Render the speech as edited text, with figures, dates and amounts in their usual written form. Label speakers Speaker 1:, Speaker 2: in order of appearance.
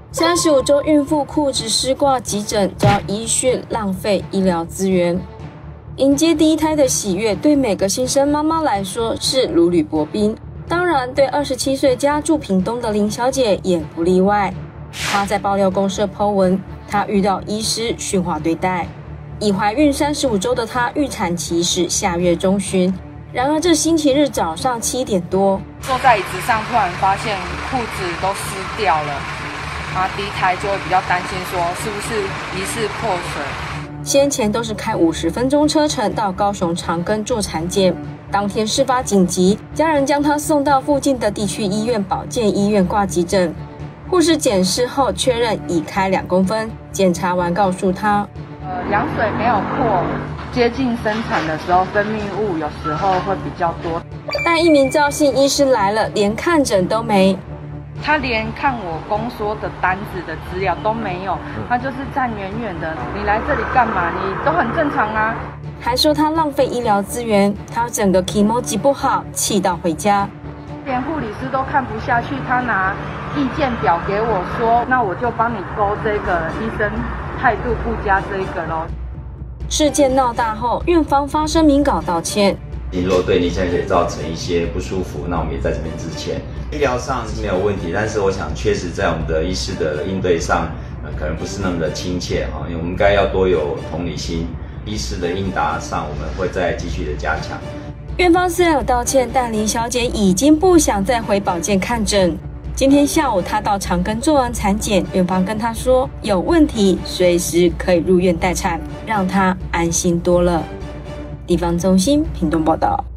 Speaker 1: 35周孕妇裤子湿挂急诊，遭医讯浪费医疗资源。迎接第一胎的喜悦，对每个新生妈妈来说是如履薄冰。当然，对27岁家住屏东的林小姐也不例外。她在爆料公社 po 文，她遇到医师驯化对待。已怀孕35周的她，预产期是下月中旬。然而这星期日早上7点多，
Speaker 2: 坐在椅子上，突然发现裤子都湿掉了。第一胎就会比较担心，说是不是疑似破水。
Speaker 1: 先前都是开50分钟车程到高雄长庚做产检。当天事发紧急，家人将她送到附近的地区医院保健医院挂急诊。护士检视后确认已开2公分，检查完告诉她，
Speaker 2: 羊水没有破，接近生产的时候分泌物有时候会比较多。
Speaker 1: 但一名赵姓医师来了，连看诊都没。
Speaker 2: 他连看我公说的单子的资料都没有，他就是站远远的。你来这里干嘛？你都很正常啊。
Speaker 1: 还说他浪费医疗资源，他整个 kimoji 不好，气到回家。
Speaker 2: 连护理师都看不下去，他拿意见表给我说，那我就帮你勾这个医生态度不佳这一个咯。
Speaker 1: 事件闹大后，院方发声明稿道歉。
Speaker 3: 如果对林小姐造成一些不舒服，那我们也在这边致歉。医疗上是没有问题，但是我想确实在我们的医师的应对上，可能不是那么的亲切哈，因为我们应该要多有同理心。医师的应答上，我们会再继续的加强。
Speaker 1: 院方虽然有道歉，但林小姐已经不想再回保健看诊。今天下午她到长庚做完产检，院方跟她说有问题，随时可以入院待产，让她安心多了。地方中心屏东报道。